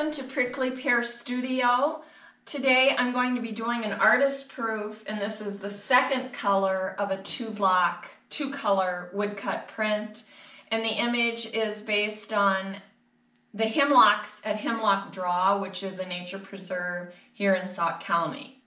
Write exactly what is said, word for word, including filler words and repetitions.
Welcome to Prickly Pear Studio. Today I'm going to be doing an artist proof, and this is the second color of a two block, two color woodcut print. And the image is based on the hemlocks at Hemlock Draw, which is a nature preserve here in Sauk County.